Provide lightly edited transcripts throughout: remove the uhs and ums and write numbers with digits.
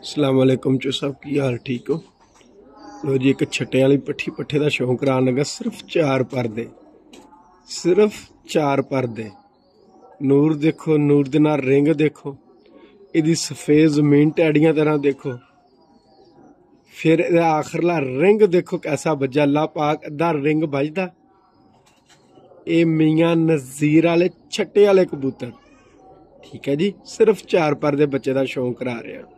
अस्सलाम वालेकुम चो साहब की हाल ठीक हो। लो जी एक छट्टे वाली पट्ठी पट्ठे का शौक करान लगा। सिर्फ 4 परदे, सिर्फ 4 परदे। नूर देखो, नूर दे नाल रिंग देखो, इहदी सफेद जमीन टैडियां तरह देखो, फिर इहदा आखिरला रिंग देखो कैसा बज्जा। अल्लाह पाक अद्धा रिंग बजदा। ये मियां नज़ीर वाले छट्टे वाले कबूतर, ठीक है जी। सिर्फ 4 परदे बच्चे का शौक करा रहे हैं।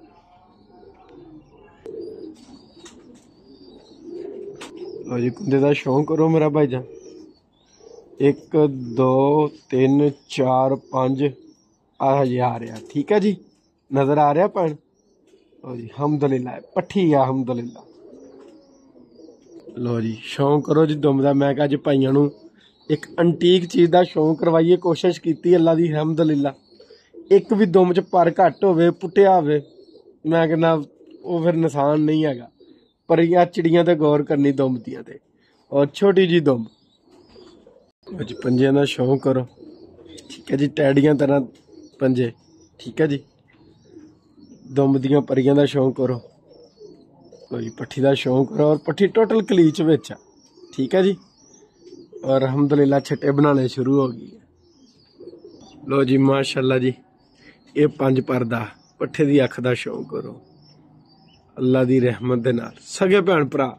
लो जी कुंदे का शौक करो मेरा भाईजान। 1 2 3 4 5 आ रहा, ठीक है जी। नजर आ रहा भैन। लो जी हमदुलिल्लाह पट्ठी आ हमदुलिल्लाह। लो जी शौक करो जी दुम दा। मैं अज भाइयों नू एक अंटीक चीज़ का शौक करवाइए, कोशिश की अल्लाह दी हमदुलिल्लाह। एक भी दुम च पर घट होवे, पुट्टिया होवे, मैं कहना वो फिर निशान नहीं हैगा। पर या चिड़ियां ते गौर करनी दुम दियां ते। और छोटी जी दुम अज पंजे का शौक करो, ठीक है जी। टैडियां तरह पंजे, ठीक है जी। दुम दियां परियां का शौक करो। कोई पट्ठी का शौक करो और पट्ठी टोटल कलीच विच आ, ठीक है जी। और अलहमदुलिल्लाह छट्टे बनाने शुरू हो गई है। लो जी माशाल्लाह जी ये 5 परदा पट्ठे की अख का शौक करो अल्लाह की रहमत दे नाल। सगे भैन भरा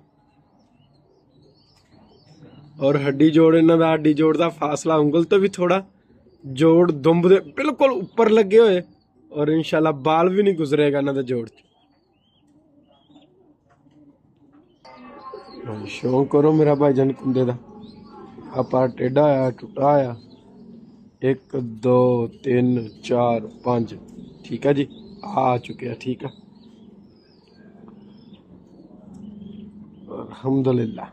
और हड्डी जोड़ इन्हां दा, हड्डी जोड़ का फासला उंगल तो भी थोड़ा, जोड़ दुंब दे बिल्कुल उपर लगे हुए। और इंशाल्लाह बाल भी नहीं गुजरेगा इन्हां दे जोड़ च। शौक करो मेरा भाईजान कुंदे दा। आपा टेढ़ा आया टुटा आया। 1 2 3 4 5, ठीक है जी। आ चुके हैं, ठीक है। अल्हम्दुलिल्लाह।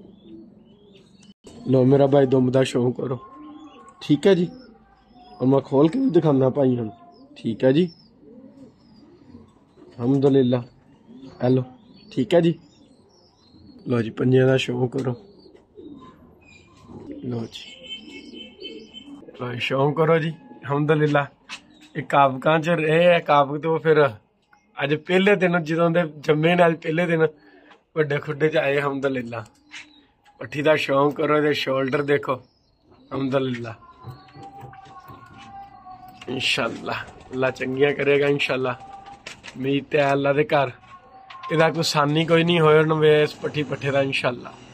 लो मेरा भाई दुम दा शौक करो, ठीक है जी। और मैं खोल के भी दिखाना भाई हम, ठीक है जी। अल्हम्दुलिल्लाह हेलो, ठीक है जी। लो जी पंजे का शौक करो। लो जी लो शौक करो जी अल्हम्दुलिल्लाह। एक काबका च रहे काबक तो फिर अज पहले दिन जो जम्मे ने, अज पहले दिन वड्डे खुड्डे च आए अल्हम्दुलिल्लाह। पट्ठी का शौक करो, ये शोल्डर देखो अल्हम्दुलिल्लाह। इंशाल्लाह अल्लाह चंगियां करेगा इंशाल्लाह। उम्मीद है अल्लाह दे घर इहदा कोई सानी कोई नहीं होए इस पट्ठी पट्ठे का इंशाल्लाह।